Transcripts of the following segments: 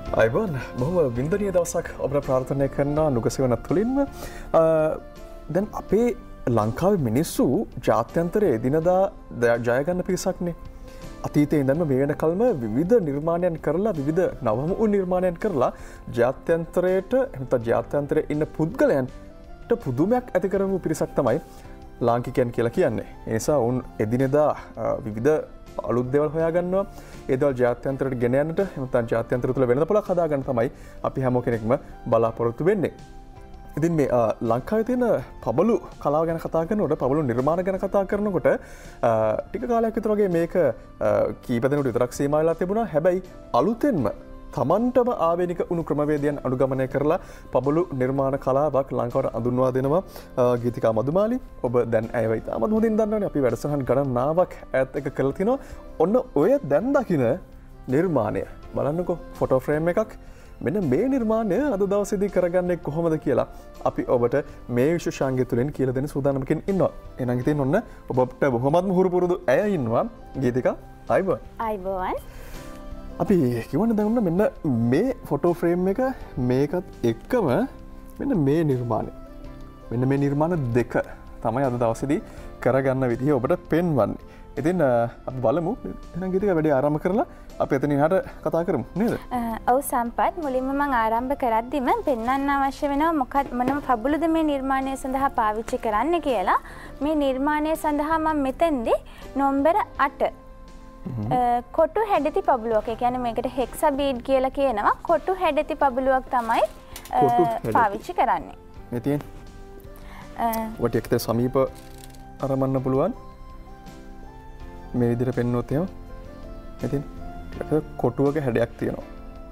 අයිබෝන් බොහොම වින්දනීය දවසක් ඔබට ප්‍රාර්ථනා කරනවා නුගසෙවන තුළින්ම දැන් අපේ ලංකාවේ මිනිස්සු ජාත්‍යන්තරයේ එදිනදා ජයගන්න පිරිසක්නේ අතීතයේ ඉඳන්ම මේ වෙනකල්ම විවිධ නිර්මාණයන් කරලා විවිධ නවම වූ නිර්මාණයන් කරලා ජාත්‍යන්තරයට එහෙනම් ජාත්‍යන්තරයේ ඉන්න පුද්ගලයන්ට පුදුමයක් ඇති කරපු පිරිසක් තමයි ලාංකිකයන් කියලා කියන්නේ. ඒ නිසා උන් එදිනෙදා විවිධ අලුත් දේවල් හොයාගන්නවා. ඒ දේවල් ජාත්‍යන්තරයට ගෙන යන්නට එහෙනම් ජාත්‍යන්තර තුළ වෙනදපොලක් හදාගන්න තමයි අපි හැම කෙනෙක්ම බලාපොරොත්තු වෙන්නේ. ඉතින් මේ ලංකාවේ තියෙන පබළු කලාව ගැන කතා කරනකොට පබළු නිර්මාණ ගැන කතා කරනකොට ටික කාලයක් විතර වගේ මේක කීප දෙනෙකුට විතරක් සීමා වෙලා තිබුණා. හැබැයි අලුතෙන්ම තමන්ටම ආවේනික උණු ක්‍රමවේදයන් අනුගමනය කරලා පබළු නිර්මාණ කලාවක් ලංකාවට අඳුන්වා දෙනවා ගීතිකා මදුමාලි. ඔබ දැන් ඇයව ඉතාමත් හොඳින් දන්නවනේ. අපි වැඩසටහන් ගණනාවක් ඈත් එක කරලා තිනවා. ඔන්න ඔය දැන් දකින නිර්මාණය බලන්නකෝ ෆොටෝ ෆ්‍රේම් එකක්. මෙන්න මේ නිර්මාණය අද දවසේදී කරගන්නේ කොහොමද කියලා අපි ඔබට මේ විශේෂාංගය තුලින් කියලා දෙන්න සූදානම්කින් ඉන්නවා. එහෙනම් ඉතින් ඔන්න ඔබට බොහොමත්ම හුරු පුරුදු ඇය ඉන්නවා ගීතිකා. අයිබෝන්. අයිබෝන්. අපි කිව්වනේ දැන් ඔන්න මෙන්න මේ ෆොටෝ ෆ්‍රේම් එක මේකත් එක්කම මෙන්න මේ නිර්මාණය. මෙන්න මේ නිර්මාණ දෙක තමයි අද දවසේදී කරගන්න විදිහ ඔබට පෙන්වන්නේ. ඉතින් අපි බලමු එහෙනම් ගීතිකා වැඩි ආරම්භ කරලා අපි එතනින් එහාට කතා කරමු නේද? ඔව් සම්පත් මුලින්ම මම ආරම්භ කරද්දිම පෙන්වන්න අවශ්‍ය වෙනවා මොනම පබළුද මේ නිර්මාණය සඳහා පාවිච්චි කරන්න කියලා. මේ නිර්මාණය සඳහා මම මෙතෙන්දී නම්බර 8 කොටු හැඩති පබළුවක්. ඒ කියන්නේ මේකට හෙක්සා බීඩ් කියලා කියනවා. කොටු හැඩති පබළුවක් තමයි පාවිච්චි කරන්නේ. මේ තියෙන ඔබට එක්ක සමීප අරමන්න පුළුවන්. මේ විදිහට පෙන්වුවොත් එහෙම ඉතින් කොටුවක හැඩයක් තියෙනවා.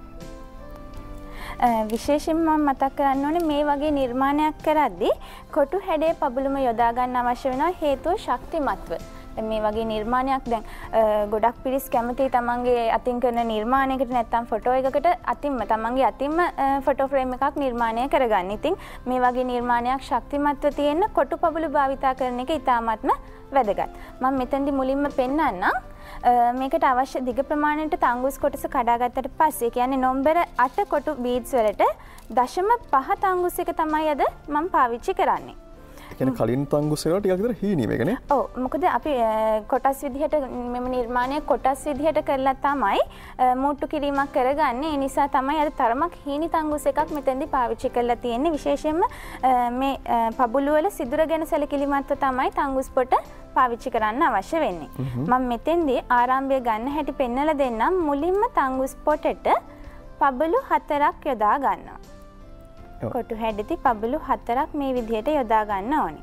විශේෂයෙන්ම මම මතක් කරන්න ඕනේ මේ වගේ නිර්මාණයක් කරද්දී කොටු හැඩේ පබළුම යොදා ගන්න අවශ්‍ය වෙනවා හේතුව ශක්තිමත්ව. මේ වගේ නිර්මාණයක් දැන් ගොඩක් පිරිස් කැමති තමන්ගේ අතින් කරන නිර්මාණයකට නැත්නම් ෆොටෝ එකකට තමන්ගේ අතින්ම ෆොටෝ ෆ්‍රේම් එකක් නිර්මාණය කරගන්න. ඉතින් මේ වගේ නිර්මාණයක් ශක්තිමත්ව තියෙන කොටු පබළු භාවිතා කරන එක ඉතාමත්ම වැදගත්. මම මෙතෙන්දි මුලින්ම පෙන්නන්නම් මේකට අවශ්‍ය දිග ප්‍රමාණයට තංගුස් කොටස කඩාගත්තට පස්සේ කියන්නේ නම්බර 8 කොටු බීඩ්ස් වලට 0.5 තංගුස් එක තමයි අද මම පාවිච්චි කරන්නේ. කියන්නේ කලින් තංගුස් වල ටිකක් විතර හීනි මේකනේ. ඔව් මොකද අපි කොටස් විදිහට මෙම නිර්මාණය කොටස් විදිහට කරලා තමයි මූට්ටු කිරීමක් කරගන්නේ. ඒ නිසා තමයි අර තරමක් හීනි තංගුස් එකක් මෙතෙන්දී පාවිච්චි කරලා තියෙන්නේ. විශේෂයෙන්ම මේ පබුළු වල සිදුර ගැන සැලකිලිමත්ව තමයි තංගුස් පොට පාවිච්චි කරන්න අවශ්‍ය වෙන්නේ. මම මෙතෙන්දී ආරම්භය ගන්න හැටි පෙන්නලා දෙන්නම්. මුලින්ම තංගුස් පොටට පබළු 4ක් යොදා ගන්නවා. කොටු හැඩති පබළු 4ක් මේ විදිහට යොදා ගන්න ඕනේ.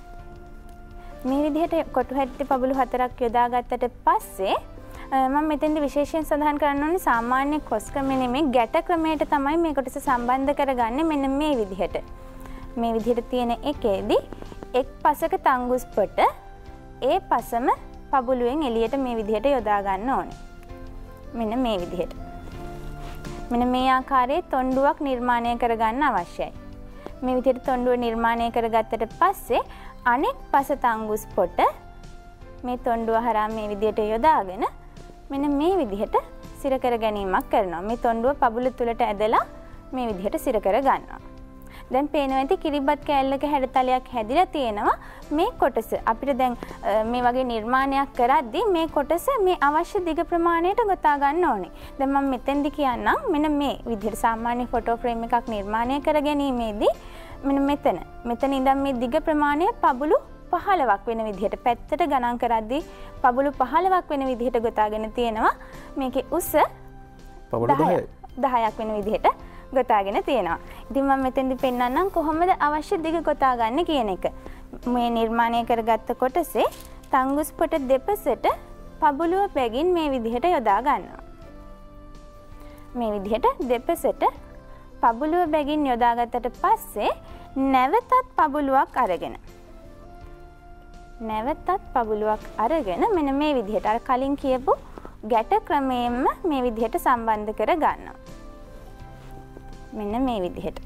මේ විදිහට කොටු හැඩති පබළු 4ක් යොදා ගත්තට පස්සේ මම මෙතෙන්දී විශේෂයෙන් සඳහන් කරන්න ඕනේ සාමාන්‍ය කොස් ක්‍රමෙ නෙමෙයි ගැට ක්‍රමයට තමයි මේ කොටස සම්බන්ධ කරගන්නේ. මෙන්න මේ විදිහට. මේ විදිහට තියෙන එකේදී එක් පසක තංගුස් පොට ඒ පසම පබළුවෙන් එළියට මේ විදිහට යොදා ගන්න ඕනේ. මෙන්න මේ විදිහට. මෙන්න මේ ආකාරයේ තොණ්ඩුවක් නිර්මාණය කරගන්න අවශ්‍යයි. මේ විදිහට තොණ්ඩුව නිර්මාණය කරගත්තට පස්සේ අනෙක් පස තංගුස් පොට මේ තොණ්ඩුව හරහා මේ විදිහට යොදාගෙන මෙන්න මේ විදිහට සිර කර ගැනීමක් කරනවා. මේ තොණ්ඩුව පබුළු තුලට ඇදලා මේ විදිහට සිර කර ගන්නවා. දැන් පේනවා ඇති කිරිබත් කෑල්ලක හැඩතලයක් හැදිලා තියෙනවා. මේ කොටස අපිට දැන් මේ වගේ නිර්මාණයක් කරද්දී මේ කොටස මේ අවශ්‍ය දිග ප්‍රමාණයට ගොතා ගන්න ඕනේ. දැන් මම මෙතෙන්දි කියන්නම් මෙන්න මේ විදිහට සාමාන්‍ය ෆොටෝ ෆ්‍රේම් එකක් නිර්මාණය කර ගැනීමේදී මෙන්න මෙතන ඉඳන් මේ දිග ප්‍රමාණය පබුළු 15ක් වෙන විදිහට පැත්තට ගණන් කරද්දී පබුළු 15ක් වෙන විදිහට ගොතාගෙන තියෙනවා. මේකේ උස පබුළු 10ක් වෙන විදිහට ගොතාගෙන තියෙනවා. ඉතින් මම මෙතෙන්දි පෙන්නන්නම් කොහොමද අවශ්‍ය දිග ගොතා ගන්න කියන එක. මේ නිර්මාණය කරගත්ත කොටසේ තංගුස් පොට දෙපසට පබළුව බැගින් මේ විදිහට යොදා ගන්නවා. මේ විදිහට දෙපසට පබළුව බැගින් යොදාගත්තට පස්සේ නැවතත් පබළුවක් අරගෙන මෙන්න මේ විදිහට අර කලින් කියපු ගැට ක්‍රමයෙන්ම මේ විදිහට සම්බන්ධ කර ගන්නවා. මෙන්න මේ විදිහට.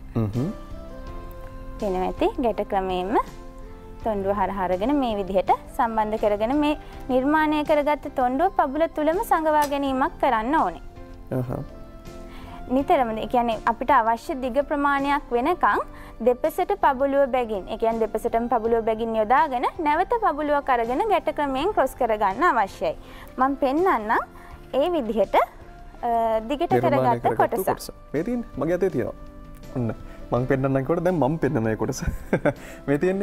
පේනවා ඇති ගැට ක්‍රමයෙන්ම තොණ්ඩුව හරහා අරගෙන මේ විදිහට සම්බන්ධ කරගෙන මේ නිර්මාණය කරගත්ත තොණ්ඩුව පබුල තුලම සංගවා ගැනීමක් කරන්න ඕනේ. නිතරම ඒ කියන්නේ අපිට අවශ්‍ය දිග ප්‍රමාණයක් වෙනකන් දෙපසට පබළුව බැගින් ඒ කියන්නේ දෙපසටම පබළුව බැගින් යොදාගෙන නැවත පබළුවක් අරගෙන ගැට ක්‍රමයෙන් ක්‍රොස් කරගන්න අවශ්‍යයි. මම පෙන්නන්නම් ඒ විදිහට දිගට කරගත්ත කොටස. මේ තියෙන්නේ මගේ අතේ තියෙනවා. ඔන්න මම පෙන්නන්නම් කොට දැන් මම පෙන්නන මේ කොටස. මේ තියෙන්නේ.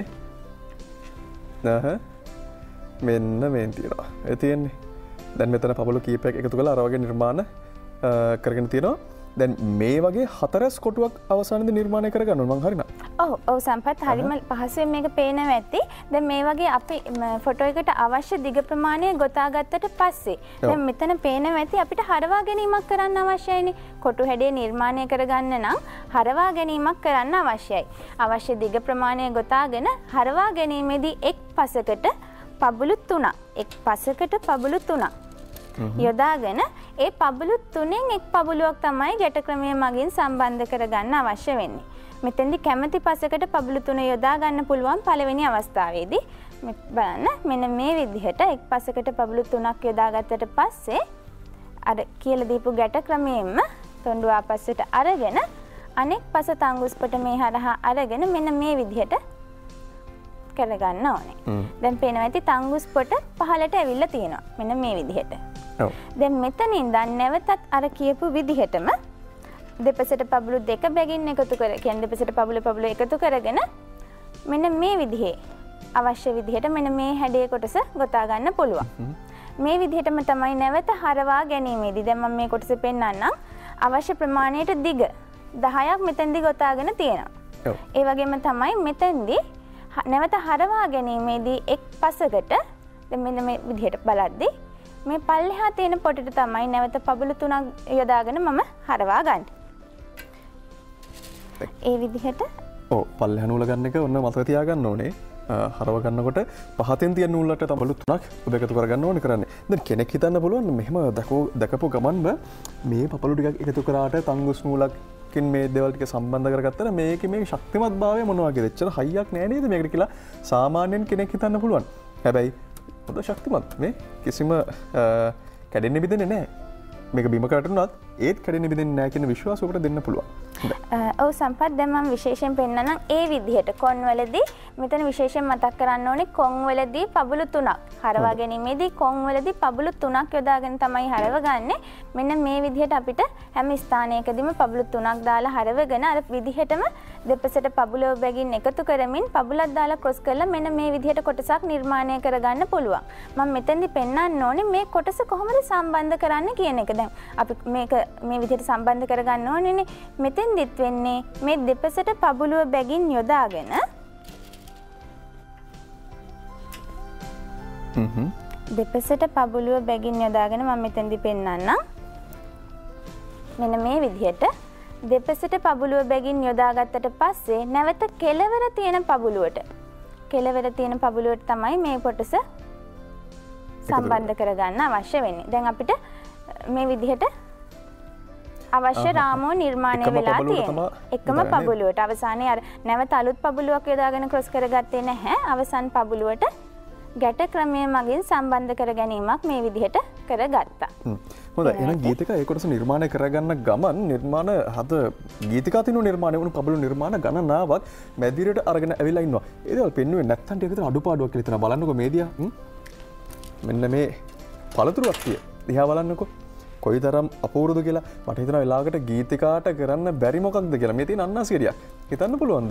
මෙන්න මේ තියෙනවා. ඒ තියෙන්නේ. දැන් මෙතන පබළු කීපයක් එකතු කරලා අර වගේ නිර්මාණ කරගෙන තියෙනවා. දැන් මේ වගේ 4 කොටුවක් අවසානයේදී නිර්මාණය කරගන්න ඕන මං හරිනවද? ඔව් සම්පත් හරිම පහසුවෙන් මේක පේනවා ඇති. දැන් මේ වගේ අපි ෆොටෝ එකට අවශ්‍ය දිග ප්‍රමාණය ගොතා ගත්තට පස්සේ දැන් මෙතන පේනවා ඇති අපිට හරවා ගැනීමක් කරන්න අවශ්‍යයිනේ. කොටු හැඩය නිර්මාණය කරගන්න නම් හරවා ගැනීමක් කරන්න අවශ්‍යයි. අවශ්‍ය දිග ප්‍රමාණය ගොතාගෙන හරවා ගැනීමේදී එක් පසකට පබළු 3ක් එක් පසකට පබළු 3ක් යොදාගෙන ඒ පබළු 3න් එක් පබළුවක් තමයි ගැට ක්‍රමය මගින් සම්බන්ධ කරගන්න අවශ්‍ය වෙන්නේ. මෙතෙන්දි කැමැති පසකට පබළු 3 යොදා ගන්න පුළුවන් පළවෙනි අවස්ථාවේදී බලන්න මෙන්න මේ විදිහට එක් පසකට පබළු 3ක් යොදාගත්තට පස්සේ අර කියලා දීපු ගැට ක්‍රමයෙන්ම තොණ්ඩුව ආපස්සට අරගෙන අනෙක් පස තංගුස්පට මේ හරහා අරගෙන මෙන්න මේ විදිහට කරගන්න ඕනේ. දැන් පේනවා ඇති තංගුස්පට පහළට ඇවිල්ලා තියෙනවා. මෙන්න මේ විදිහට. දැන් මෙතනින් දැන් නැවතත් අර කියපු විදිහටම දෙපසට පබළු දෙක බැගින් එකතු කර කියන්නේ දෙපසට පබළු එකතු කරගෙන මෙන්න මේ විදිහේ අවශ්‍ය විදිහට මෙන්න මේ හැඩයේ කොටස ගොතා ගන්න පුළුවන්. මේ විදිහටම තමයි නැවත හරවා ගැනීමේදී දැන් මම මේ කොටස පෙන්නන්නම් අවශ්‍ය ප්‍රමාණයට දිග 10ක් මෙතෙන්දී ගොතාගෙන තියෙනවා. ඒ වගේම තමයි මෙතෙන්දී නැවත හරවා ගැනීමේදී එක් පසකට දැන් මෙන්න මේ විදිහට බලද්දී මේ පල්ලෙහා තියෙන පොටට තමයි නැවත පබළු 3ක් යොදාගෙන මම හරවා ගන්න. ඒ විදිහට ඔව් පල්ලෙහා නූල ගන්න එක ඔන්න මතක තියාගන්න ඕනේ. හරව ගන්නකොට පහතෙන් තියෙන නූලට පබළු 3ක් ඔබ එකතු කරගන්න ඕනේ කරන්නේ. දැන් කෙනෙක් හිතන්න පුළුවන් මෙහෙම දැකපු ගමන්ම මේ පපළු ටිකක් එකතු කරාට තංගුස් නූලකින් මේ දේවල් ටික සම්බන්ධ කරගත්තා මේකේ මේ ශක්තිමත්භාවය මොනවා වගේද? එච්චර හයියක් නෑ නේද මේකට කියලා සාමාන්‍යයෙන් කෙනෙක් හිතන්න පුළුවන්. හැබැයි හොඳ ශක්තිමත් මේ කිසිම කැඩෙන්න බිඳෙන්නේ නැහැ. මේක බිම කටුනත් ඒත් කැඩෙන්න බිඳෙන්නේ නැහැ කියන විශ්වාසය ඔබට දෙන්න පුළුවන්. ඔව් සම්පත් දැන් මම විශේෂයෙන් පෙන්නනම් ඒ විදිහට කොන්වලදී මෙතන විශේෂයෙන් මතක් කරන්න ඕනේ කොන්වලදී පබළු 3ක් හරවා ගැනීමේදී කොන්වලදී පබළු 3ක් යොදාගෙන තමයි හරවගන්නේ. මෙන්න මේ විදිහට අපිට හැම ස්ථානයකදීම පබළු 3ක් දාලා හරවගෙන අර විදිහටම දෙපසට පබළු බැගින් එකතු කරමින් පබළක් දාලා ක්‍රොස් කරලා මෙන්න මේ විදිහට කොටසක් නිර්මාණය කරගන්න පුළුවන්. මම මෙතෙන්දි පෙන්නන්න ඕනේ මේ කොටස කොහොමද සම්බන්ධ කරන්නේ කියන එක. දැන් අපි මේක මේ විදිහට සම්බන්ධ කරගන්න ඕනේනේ. මෙතෙන්දිත් වෙන්නේ මේ දෙපසට පබළුව බැගින් යොදාගෙන දෙපසට පබළුව බැගින් යොදාගෙන මම මෙතෙන්දි පෙන්නන්නම්. මෙන්න මේ විදිහට දෙපසට පබළුව බැගින් යොදාගත්තට පස්සේ නැවත කෙළවර තියෙන පබළුවට තමයි මේ කොටස සම්බන්ධ කරගන්න අවශ්‍ය වෙන්නේ. දැන් අපිට මේ විදිහට අවශ්‍ය රාමුව නිර්මාණය වෙලා තියෙනවා. එකම පබළුවට අවසානයේ අර නැවත අලුත් පබළුවක් යොදාගෙන ක්‍රොස් කරගත්තේ නැහැ. අවසන් පබළුවට ගැට ක්‍රමය මගින් සම්බන්ධ කර ගැනීමක් මේ විදිහට කරගත්තා. හොඳයි. එහෙනම් ගීතිකා ඒ කොටස නිර්මාණය කරගන්න ගමන් නිර්මාණ හද ගීතිකා තිනු නිර්මාණය වුණු පබළු නිර්මාණ ගණනාවක් මැදිරියට අරගෙන ඇවිල්ලා ඉන්නවා. ඒ දේවල් පෙන්නුවේ නැත්තම් ටික විතර අඩුපාඩුවක් කියලා හිතනවා. බලන්නකෝ මේදියා. මෙන්න මේ පළතුරුක් කිය. දිහා බලන්නකෝ. කොයිතරම් අපූර්වද කියලා මට හිතෙනවා වෙලාවකට ගීතිකාට කරන්න බැරි මොකක්ද කියලා. මේ තියෙන අන්නාසිරියක් හිතන්න පුළුවන්ද?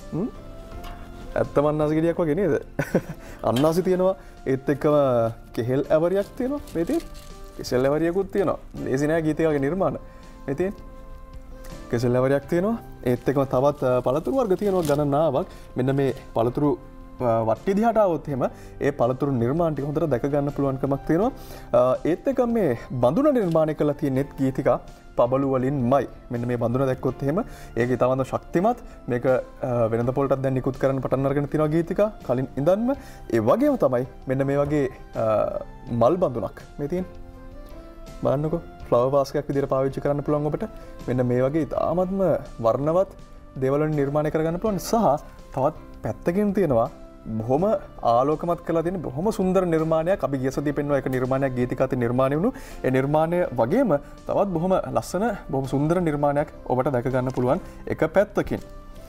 ඇත්තම අන්නාසිරියක් වගේ නේද? අන්නාසි තියෙනවා ඒත් එක්කම කෙහෙල් ඇවරියක් තියෙනවා. මේ තියෙන කෙසෙල් ඇවරියකුත් තියෙනවා. ලේසි නෑ ගීතිකාගේ නිර්මාණ. මේ තියෙන කෙසෙල් ඇවරියක් තියෙනවා. ඒත් එක්කම තවත් පළතුරු වර්ග තියෙනවා ගණනාවක්. මෙන්න මේ පළතුරු වට්ටි දිහාට આવොත් එහෙම ඒ පළතුරු නිර්මාණ ටික හොඳට දැක ගන්න පුළුවන්කමක් තියෙනවා. ඒත් එක මේ බඳුන නිර්මාණය කරලා තියෙනෙත් ගීතිකා පබළු වලින්මයි. මෙන්න මේ බඳුන දැක්කොත් එහෙම ඒක ඊටවන්ත ශක්තිමත්. මේක වෙනද පොලටත් දැන් නිකුත් කරන්න පටන් අරගෙන තියෙනවා ගීතිකා කලින් ඉඳන්ම. ඒ වගේම තමයි මෙන්න මේ වගේ මල් බඳුනක් මේ තියෙන. බලන්නකෝ ෆ්ලවර් වාස්කයක් විදිහට පාවිච්චි කරන්න පුළුවන් ඔබට. මෙන්න මේ වගේ ඉතාමත්ම වර්ණවත් දේවල් වලින් නිර්මාණය කරගන්න පුළුවන්. සහ තවත් පැත්තකින් තියෙනවා බොහොම ආලෝකමත් කළා තියෙන බොහොම සුන්දර නිර්මාණයක්. අපි ගිය සතියේ පෙන්වන එක නිර්මාණයක් ගීතිකාති නිර්මාණය වුණු ඒ නිර්මාණය වගේම තවත් බොහොම ලස්සන බොහොම සුන්දර නිර්මාණයක් ඔබට දැක ගන්න පුළුවන් එක පැත්තකින්.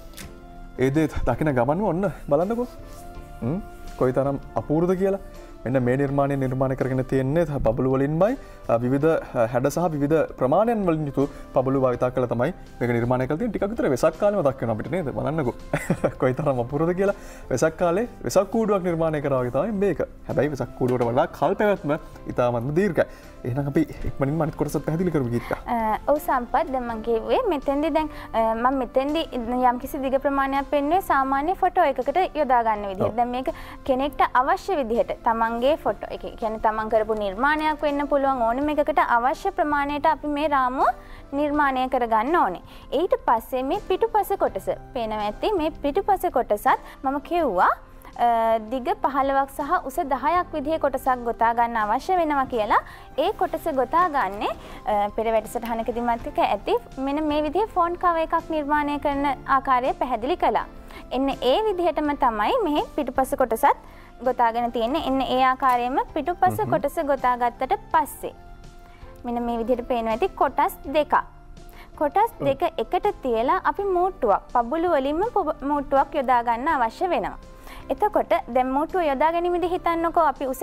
ඒ දේ දකින ගමන්ම ඔන්න බලන්නකෝ. කොයිතරම් අපූර්වද කියලා. මෙන්න මේ නිර්මාණය නිර්මාණය කරගෙන තියෙන්නේ බබළු වලින්මයි විවිධ හැඩ සහ විවිධ ප්‍රමාණයන් වලින් යුතු බබළු භාවිතා කළා තමයි මේක නිර්මාණය කරලා තියෙන්නේ. ටිකක් විතර වෙසක් කාලෙම දක්වනවා අපිට නේද? බලන්නකෝ. කොයිතරම් අපූර්වද කියලා. වෙසක් කාලේ වෙසක් කූඩුවක් නිර්මාණය කරා වගේ තමයි මේක. හැබැයි වෙසක් කූඩුවට වඩා කල් පැවැත්ම ඉතාමත්ම දීර්ඝයි. එහෙනම් අපි ඉක්මනින්ම අනිත් කොටසත් පැහැදිලි කරමු ගීතිකා. ඔව් සම්පත් දැන් මම කිව්වේ මෙතෙන්දී දැන් මම මෙතෙන්දී යම්කිසි දිග ප්‍රමාණයක් පෙන්වන්නේ සාමාන්‍ය ෆොටෝ එකකට යොදා ගන්න විදිහට. දැන් මේක කෙනෙක්ට අවශ්‍ය විදිහට තමන්ගේ ෆොටෝ එක කියන්නේ තමන් කරපු නිර්මාණයක් වෙන්න පුළුවන් ඕනෙම එකකට අවශ්‍ය ප්‍රමාණයට අපි මේ රාමුව නිර්මාණය කරගන්න ඕනේ. ඊට පස්සේ මේ පිටුපස කොටස පේනවා ඇති මේ පිටුපස කොටසත් මම කිව්වා දිග 15ක් සහ උස 10ක් විදිහේ කොටසක් ගොතා ගන්න අවශ්‍ය වෙනවා කියලා. ඒ කොටස ගොතා ගන්නේ පෙර වැඩසටහනකදී මත් එක්ක ඇති මෙන්න මේ විදිහේ ෆොන්ට් කවර් එකක් නිර්මාණය කරන ආකාරය පැහැදිලි කළා. එන්න ඒ විදිහටම තමයි මෙහි පිටුපස කොටසත් ගොතාගෙන තියෙන්නේ. එන්න ඒ ආකාරයෙන්ම පිටුපස කොටස ගොතා ගත්තට පස්සේ මෙන්න මේ විදිහට පේනවා ඇති කොටස් දෙකක්. කොටස් දෙක එකට තියලා අපි මූට්ටුවක් පබුළු වලින්ම මූට්ටුවක් යොදා ගන්න අවශ්‍ය වෙනවා. එතකොට දැන් මූට්ටුව යොදා ගැනීමේදී හිතන්නකෝ අපි උස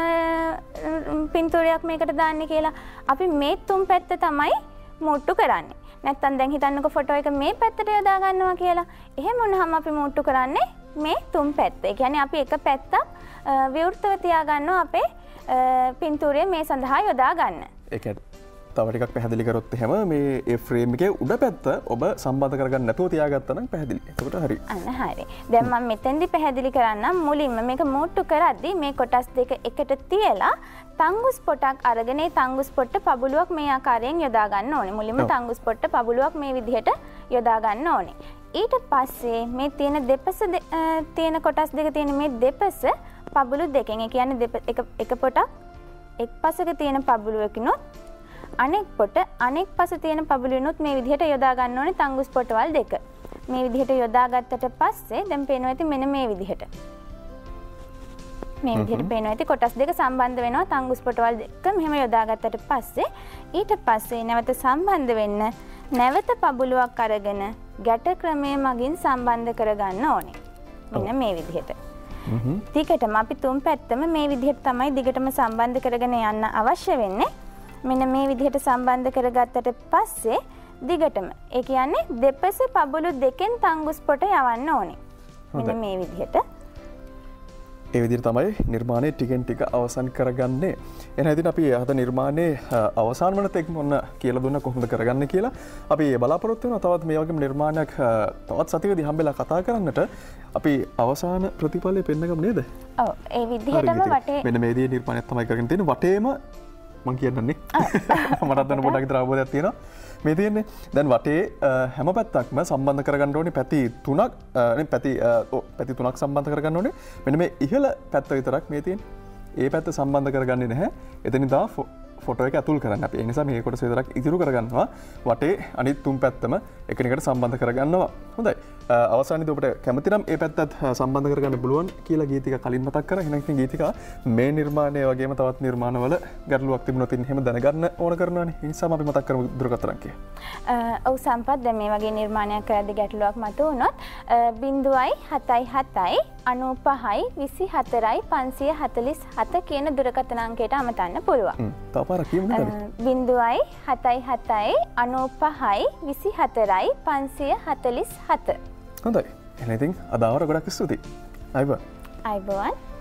පින්තූරයක් මේකට දාන්නේ කියලා. අපි මේ තුන් පැත්ත තමයි මූට්ටු කරන්නේ. නැත්තම් දැන් හිතන්නකෝ ෆොටෝ එක මේ පැත්තට යොදා ගන්නවා කියලා. එහෙම වුණාම අපි මූට්ටු කරන්නේ මේ තුන් පැත්ත. ඒ කියන්නේ අපි එක පැත්තක් විවෘතව තියා ගන්නවා අපේ පින්තූරය මේ සඳහා යොදා ගන්න. ඒක තව ටිකක් පැහැදිලි කරොත් එහෙම මේ ඒ ෆ්‍රේම් එකේ උඩ පැත්ත ඔබ සම්බන්ධ කරගන්න නැතුව තියාගත්තා නම් පැහැදිලි. එතකොට හරි. අන්න හරි. දැන් මම මෙතෙන්දි පැහැදිලි කරන්නම් මුලින්ම මේක මූට්ටු කරද්දී මේ කොටස් දෙක එකට තියලා තංගුස් පොටක් අරගෙන ඒ තංගුස් පොට්ට පබුලුවක් මේ ආකාරයෙන් යොදා ගන්න ඕනේ. මුලින්ම තංගුස් පොට්ට පබුලුවක් මේ විදිහට යොදා ගන්න ඕනේ. ඊට පස්සේ මේ තියෙන දෙපස තියෙන කොටස් දෙක තියෙන මේ දෙපස පබුලු දෙකෙන් ඒ කියන්නේ එක පොටක් එක් පසක තියෙන පබුලුවකිනුත් අනෙක් පොට අනෙක් පස තියෙන පබුලුවනුත් මේ විදිහට යොදා ගන්න ඕනේ තංගුස් පොටවල් දෙක. මේ විදිහට යොදා ගත්තට පස්සේ දැන් පේනවා ඇති මෙන්න මේ විදිහට. මේ විදිහට පේනවා ඇති කොටස් දෙක සම්බන්ධ වෙනවා තංගුස් පොටවල් දෙක මෙහෙම යොදා ගත්තට පස්සේ ඊට පස්සේ නැවත සම්බන්ධ වෙන්න නැවත පබුලුවක් අරගෙන ගැට ක්‍රමයේ මගින් සම්බන්ධ කරගන්න ඕනේ. මෙන්න මේ විදිහට. දිගටම අපි තුන් පැත්තම මේ විදිහට තමයි දිගටම සම්බන්ධ කරගෙන යන්න අවශ්‍ය වෙන්නේ. මෙන්න මේ විදිහට සම්බන්ධ කරගත්තට පස්සේ දිගටම ඒ කියන්නේ දෙපස පබුලු දෙකෙන් තංගුස් පොට යවන්න ඕනේ. මෙන්න මේ විදිහට. ඒ විදිහට තමයි නිර්මාණය ටිකෙන් ටික අවසන් කරගන්නේ. එහෙනම් ඉතින් අපි අද නිර්මාණයේ අවසාන වන තෙක් මොන කියලා දුන්න කොහොමද කරගන්නේ කියලා අපි බලාපොරොත්තු වෙනවා. තවත් මේ වගේම නිර්මාණයක් තවත් සතියකදී හම්බෙලා කතා කරන්නට අපි අවසාන ප්‍රතිඵලය පෙන්නගමු නේද? ඔව් ඒ විදිහටම වටේ මෙන්න මේ විදිහේ නිර්මාණයක් තමයි කරගෙන තියෙන්නේ. වටේම මං කියන්නන්නේ මටත් දැන් පොඩ්ඩක් විතර අවබෝධයක් තියෙනවා. මේ තියෙන්නේ දැන් වටේ හැම පැත්තක්ම සම්බන්ධ කරගන්න ඕනේ පැති තුනක් පැති තුනක් සම්බන්ධ කරගන්න ඕනේ. මෙන්න මේ ඉහළ පැත්ත විතරක් මේ තියෙන්නේ. ඒ පැත්ත සම්බන්ධ කරගන්නේ නැහැ. එතනින් තා ෆොටෝ එක ඇතුල් කරන්න අපි. ඒ නිසා මේ කොටස විතරක් ඉදිරි කරගන්නවා. වටේ අනිත් තුන් පැත්තම එකිනෙකට සම්බන්ධ කරගන්නවා. හොඳයි. අවසානයේදී ඔබට කැමති නම් ඒ පැත්තත් සම්බන්ධ කරගන්න පුළුවන් කියලා ගීතික කලින් මතක් කරා. එහෙනම් ඉතින් ගීතික මේ නිර්මාණය වගේම තවත් නිර්මාණවල ගැටලුවක් තිබුණොත් එහෙම දැනගන්න ඕන කරනවානේ. ඒ නිසා අපි මතක් කරමු දුරකථන අංකය. ඔව් සම්පත් දැන් මේ වගේ නිර්මාණයක් කරද්දී ගැටලුවක් මතුවුණොත් 0.77 95 24 547 කියන දුරකථන අංකයට අමතන්න පුළුවන්. තව පාරක් කියමු නේද? 0.77 95 24 547. හොඳයි. එහෙනම් ඉතින් අද ආවර ගොඩක් ස්තුතියි. අයබෝවන්. අයබෝවන්.